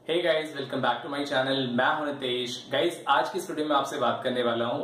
Hey guys, welcome back to my channel. मैं हूं Nitesh. Guys, आज की इस वीडियो में आपसे बात करने वाला हूं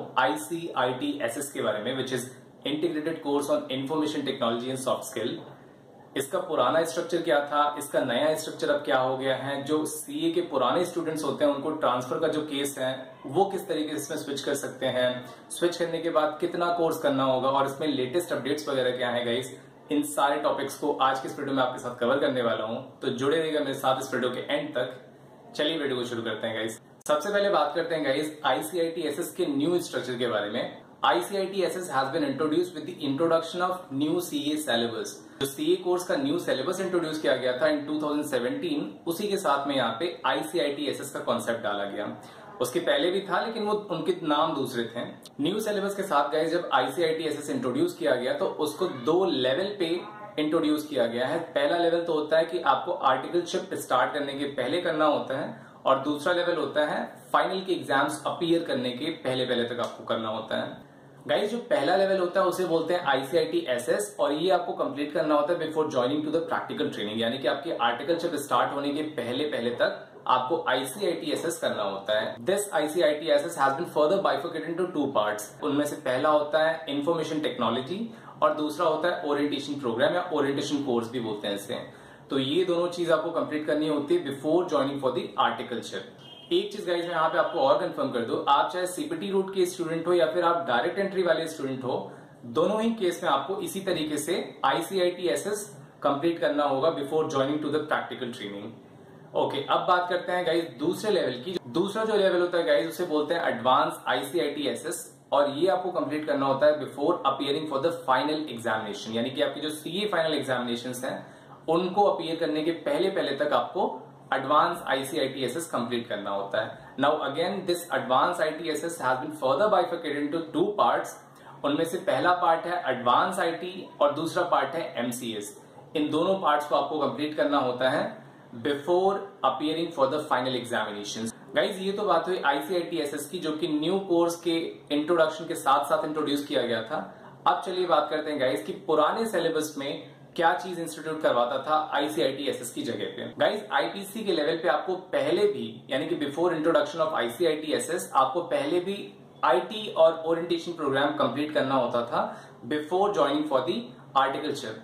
ICITSS के बारे में, which is integrated course on information technology and soft skill. इसका पुराना स्ट्रक्चर क्या था, इसका नया स्ट्रक्चर अब क्या हो गया है, जो सीए के पुराने स्टूडेंट्स होते हैं उनको ट्रांसफर का जो केस है वो किस तरीके से इसमें स्विच कर सकते हैं, स्विच करने के बाद कितना कोर्स करना होगा और इसमें लेटेस्ट अपडेट्स वगैरह क्या है गाइस, इन सारे टॉपिक्स को आज की इस वीडियो में आपके साथ कवर करने वाला हूं। तो जुड़े रहिएगा मेरे साथ इस वीडियो के एंड तक। चलिए वीडियो को शुरू करते हैं गाइस। सबसे पहले बात करते हैं गाइस ICITSS के न्यू स्ट्रक्चर के बारे में। ICITSS has been introduced with the introduction of new CA syllabus. जो सीए कोर्स का न्यू सिलेबस इंट्रोड्यूस किया गया था इन 2017, उसी के साथ में यहाँ पे ICITSS का कॉन्सेप्ट डाला गया। उसके पहले भी था लेकिन वो उनके नाम दूसरे थे। न्यू सिलेबस के साथ गाइस जब ICITSS इंट्रोड्यूस किया गया तो उसको 2 लेवल पे इंट्रोड्यूस किया गया है। पहला लेवल तो होता है कि आपको आर्टिकलशिप स्टार्ट करने के पहले करना होता है, और दूसरा लेवल होता है फाइनल के एग्जाम्स अपीयर करने के पहले तक आपको करना होता है। गाइस, जो पहला लेवल होता है उसे बोलते हैं ICITSS, और ये आपको कंप्लीट करना होता है before joining to the practical training, यानी कि आपकी आर्टिकलशिप स्टार्ट होने के पहले तक आपको ICITSS करना होता है। This ICITSS has been further bifurcated into 2 parts. उनमें से पहला होता है इंफॉर्मेशन टेक्नोलॉजी और दूसरा होता है ओरिएंटेशन प्रोग्राम या ओरिएंटेशन कोर्स भी बोलते हैं इसे। तो ये दोनों चीज आपको कंप्लीट करनी होती है before joining for the articleship. एक चीज गाइस मैं यहाँ पे आपको और कंफर्म कर दूं, आप चाहे CPT रूट के स्टूडेंट हो या फिर आप डायरेक्ट एंट्री वाले स्टूडेंट हो, दोनों ही केस में आपको इसी तरीके से ICITSS कंप्लीट करना होगा before joining to the practical training. Okay, अब बात करते हैं गाइस दूसरे लेवल की। दूसरा जो लेवल होता है गाइस उसे बोलते हैं एडवांस ICITSS, और ये आपको कंप्लीट करना होता है before appearing for the final examination, यानी कि आपकी जो सीए फाइनल एग्जामिनेशंस हैं उनको अपीयर करने के पहले तक आपको एडवांस ICITSS कंप्लीट करना होता है। Now again this advance ITSS has been further bifurcated into 2 parts. उनमें से पहला पार्ट है एडवांस IT और दूसरा पार्ट है MCS। इन दोनों पार्ट्स को आपको कंप्लीट करना होता है before appearing for the final examinations. Guys, ये तो बात हुई ICITSS की, जो कि न्यू कोर्स के इंट्रोडक्शन के साथ इंट्रोड्यूस किया गया था। अब चलिए बात करते हैं गाइज कि पुराने सिलेबस में क्या चीज इंस्टीट्यूट करवाता था ICITSS की जगह पे। गाइज, IPC के लेवल पे आपको पहले भी, यानी कि बिफोर इंट्रोडक्शन ऑफ ICITSS, आपको पहले भी IT और ओरिएंटेशन प्रोग्राम कंप्लीट करना होता था before joining for the articleship.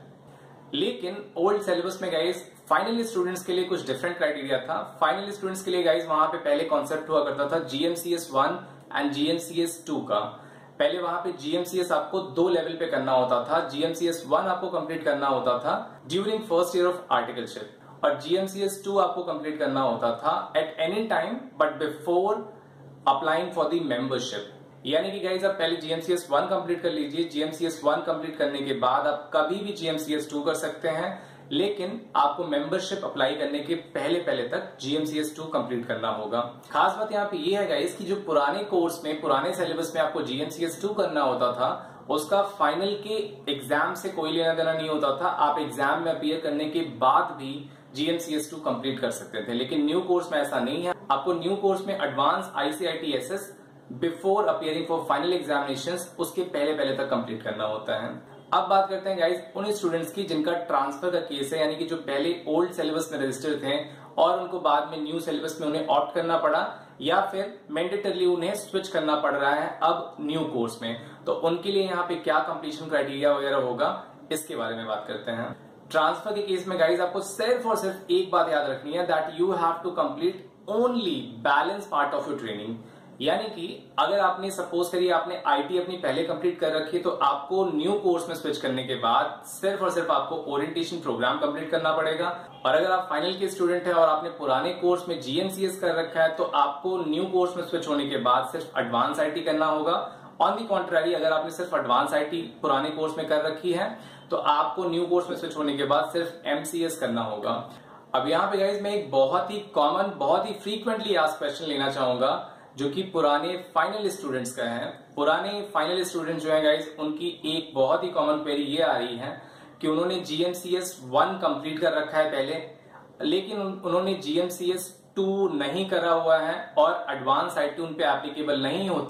लेकिन ओल्ड सिलेबस में गाइज फाइनल स्टूडेंट्स के लिए कुछ डिफरेंट क्राइटेरिया था। फाइनल स्टूडेंट्स के लिए गाइज वहां पे पहले कॉन्सेप्ट हुआ करता था GMCS 1 एंड GMCS 2 का। पहले वहां पे GMCS आपको 2 लेवल पे करना होता था। GMCS 1 आपको कंप्लीट करना होता था during first year of articleship, और GMCS 2 आपको कंप्लीट करना होता था at any time but before applying for the membership. यानी कि गाइज आप पहले GMCS 1 कंप्लीट कर लीजिए। GMCS 1 कंप्लीट करने के बाद आप कभी भी GMCS 2 कर सकते हैं, लेकिन आपको मेंबरशिप अप्लाई करने के पहले तक GMCS 2 कंप्लीट करना होगा। खास बात यहाँ पे ये है गाइस कि जो पुराने कोर्स में, पुराने सिलेबस में आपको GMCS 2 करना होता था, उसका फाइनल के एग्जाम से कोई लेना देना नहीं होता था। आप एग्जाम में अपीयर करने के बाद भी GMCS 2 कंप्लीट कर सकते थे, लेकिन न्यू कोर्स में ऐसा नहीं है। आपको न्यू कोर्स में advance ICITSS before appearing for final examinations उसके पहले तक कंप्लीट करना होता है। अब बात करते हैं गाइस उन स्टूडेंट्स की जिनका ट्रांसफर का केस है, यानी कि जो पहले ओल्ड सिलेबस में रजिस्टर्ड थे और उनको बाद में न्यू सिलेबस में उन्हें ऑप्ट करना पड़ा, या फिर मैंडेटरली उन्हें स्विच करना पड़ रहा है अब न्यू कोर्स में। तो उनके लिए यहाँ पे क्या कंप्लीशन क्राइटेरिया वगैरह होगा, इसके बारे में बात करते हैं। ट्रांसफर के केस में गाइस आपको सिर्फ और सिर्फ एक बात याद रखनी है, that you have to complete only balance part of your training. यानी कि अगर आपने सपोज करिए आपने IT अपनी पहले कंप्लीट कर रखी है, तो आपको न्यू कोर्स में स्विच करने के बाद सिर्फ और सिर्फ आपको ओरिएंटेशन प्रोग्राम कंप्लीट करना पड़ेगा। और अगर आप फाइनल के स्टूडेंट हैं और आपने पुराने कोर्स में GMCS कर रखा है, तो आपको न्यू कोर्स में स्विच होने के बाद सिर्फ एडवांस IT करना होगा। ऑन दी कॉन्ट्ररी, अगर आपने सिर्फ एडवांस IT पुराने कोर्स में कर रखी है, तो आपको न्यू कोर्स में स्विच होने के बाद सिर्फ MCS करना होगा। अब यहाँ पे गाइज मैं एक बहुत ही कॉमन, बहुत ही फ्रीक्वेंटली आस्क्ड क्वेश्चन लेना चाहूंगा, जो कि पुराने फाइनल स्टूडेंट्स का है। पुराने फाइनल स्टूडेंट्स जो है गाइस, उनकी एक बहुत ही कॉमन क्वेरी ये आ रही है कि उन्होंने GMCS 1 कंप्लीट कर रखा है पहले, लेकिन उन्होंने GMCS 2 नहीं करा हुआ है और एडवांस IT उन पे एप्लीकेबल नहीं होता,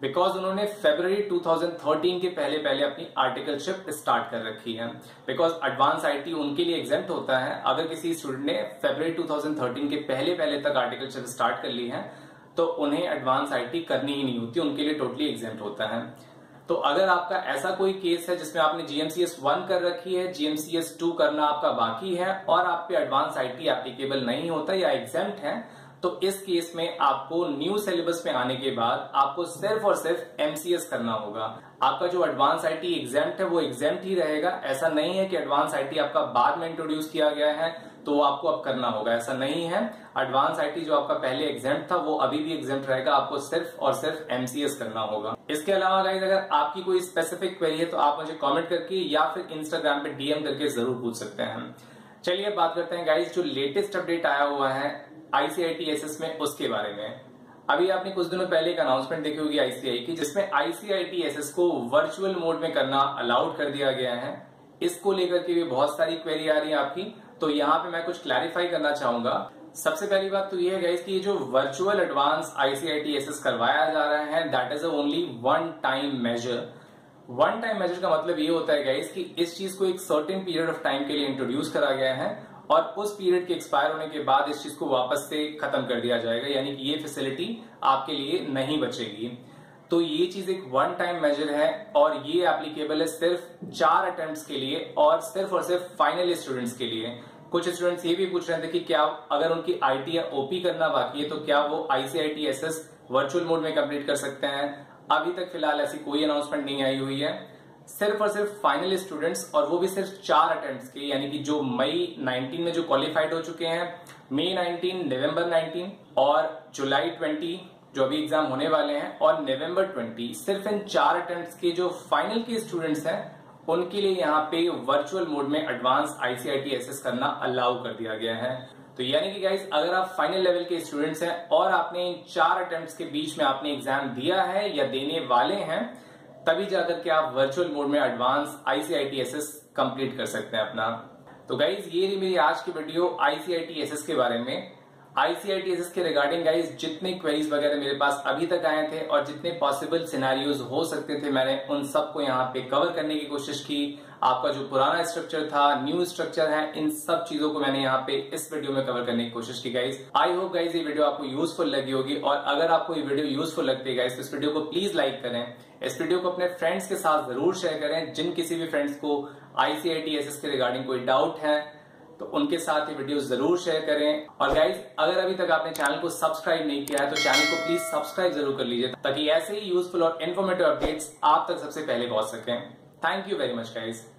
बिकॉज उन्होंने फरवरी 2013 के पहले पहले अपनी आर्टिकलशिप स्टार्ट कर रखी है। बिकॉज एडवांस आईटी उनके लिए एग्जेम्प्ट होता है। अगर किसी स्टूडेंट ने फरवरी 2013 के पहले पहले तक आर्टिकलशिप स्टार्ट कर ली है तो उन्हें एडवांस आईटी करनी ही नहीं होती, उनके लिए टोटली एग्जेम्प्ट होता है। तो अगर आपका ऐसा कोई केस है जिसमें आपने GMCS 1 कर रखी है, GMCS 2 करना आपका बाकी है और आप पे एडवांस आईटी एप्लीकेबल नहीं होता या एग्जेम्प्ट है, तो इस केस में आपको न्यू सिलेबस में आने के बाद आपको सिर्फ और सिर्फ MCS करना होगा। आपका जो एडवांस आईटी एग्जेम्प्ट है वो एग्जेम्प्ट ही रहेगा। ऐसा नहीं है कि एडवांस आईटी आपका बाद में इंट्रोड्यूस किया गया है तो वो आपको अब करना होगा, ऐसा नहीं है। एडवांस आईटी जो आपका पहले एग्जेम्प्ट था वो अभी भी एग्जेम्प्ट रहेगा, आपको सिर्फ और सिर्फ MCS करना होगा। इसके अलावा गाइस अगर आपकी कोई स्पेसिफिक क्वेरी है तो आप मुझे कमेंट करके या फिर इंस्टाग्राम पे DM करके जरूर पूछ सकते हैं। चलिए अब बात करते हैं गाइस जो लेटेस्ट अपडेट आया हुआ है ICIT-SS में उसके बारे में। अभी आपने कुछ दिनों पहले एक अनाउंसमेंट देखी होगी ICI की, जिसमें ICIT-SS को वर्चुअल मोड में करना अलाउड कर दिया गया है। इसको लेकर के भी बहुत सारी क्वेरी आ रही है आपकी, तो यहाँ पे मैं कुछ क्लैरिफाई करना चाहूंगा। सबसे पहली बात तो ये है गाइस कि ये जो वर्चुअल एडवांस ICIT-SS करवाया जा रहा है that is only one time measure. One time measure का मतलब ये होता है गाइस कि इस चीज को एक सर्टेन पीरियड ऑफ टाइम के लिए इंट्रोड्यूस करा गया है और उस पीरियड के एक्सपायर होने के बाद इस चीज को वापस से खत्म कर दिया जाएगा, यानी कि ये फैसिलिटी आपके लिए नहीं बचेगी। तो ये चीज एक वन टाइम मेजर है और ये एप्लीकेबल है सिर्फ 4 अटेम्प्ट्स के लिए और सिर्फ फाइनल स्टूडेंट्स के लिए। कुछ स्टूडेंट्स ये भी पूछ रहे थे कि क्या अगर उनकी IT या OP करना बाकी है तो क्या वो ICIT-SS वर्चुअल मोड में कंप्लीट कर सकते हैं। अभी तक फिलहाल ऐसी कोई अनाउंसमेंट नहीं आई हुई है। सिर्फ और सिर्फ फाइनल स्टूडेंट्स और वो भी सिर्फ 4 अटेम्प्ट्स के, यानी कि जो मई 19 में जो क्वालिफाइड हो चुके हैं, मई 19, नवंबर 19 और जुलाई 20 जो अभी एग्जाम होने वाले हैं और नवंबर 20, सिर्फ इन 4 अटेम्प्ट्स के जो फाइनल के स्टूडेंट्स हैं उनके लिए यहाँ पे वर्चुअल मोड में एडवांस ICIT-SS करना अलाउ कर दिया गया है। तो यानी कि गाइस अगर आप फाइनल लेवल के स्टूडेंट्स हैं और आपने इन 4 अटेम्प्ट्स के बीच में आपने एग्जाम दिया है या देने वाले हैं, तभी जाकर के आप वर्चुअल मोड में एडवांस ICIT-SS कंप्लीट कर सकते हैं अपना। तो गाइज ये रही मेरी आज की वीडियो ICIT-SS के बारे में। ICIT-SS के रिगार्डिंग गाइज जितने क्वेरीज वगैरह मेरे पास अभी तक आए थे और जितने पॉसिबल सिनेरियोज हो सकते थे मैंने उन सबको यहाँ पे कवर करने की कोशिश की। आपका जो पुराना स्ट्रक्चर था, न्यू स्ट्रक्चर है, इन सब चीजों को मैंने यहाँ पे इस वीडियो में कवर करने की कोशिश की गाइज। आई होप गाइज ये वीडियो आपको यूजफुल लगी होगी और अगर आपको ये वीडियो यूजफुल लगती है गाइज तो इस वीडियो को प्लीज लाइक करें। इस वीडियो को अपने फ्रेंड्स के साथ जरूर शेयर करें। जिन किसी भी फ्रेंड्स को ICIT-SS के रिगार्डिंग कोई डाउट है तो उनके साथ ये वीडियो जरूर शेयर करें। और गाइज अगर अभी तक आपने चैनल को सब्सक्राइब नहीं किया है तो चैनल को प्लीज सब्सक्राइब जरूर कर लीजिए ताकि ऐसे ही यूजफुल और इन्फॉर्मेटिव अपडेट्स आप तक सबसे पहले पहुंच सकें। Thank you very much guys.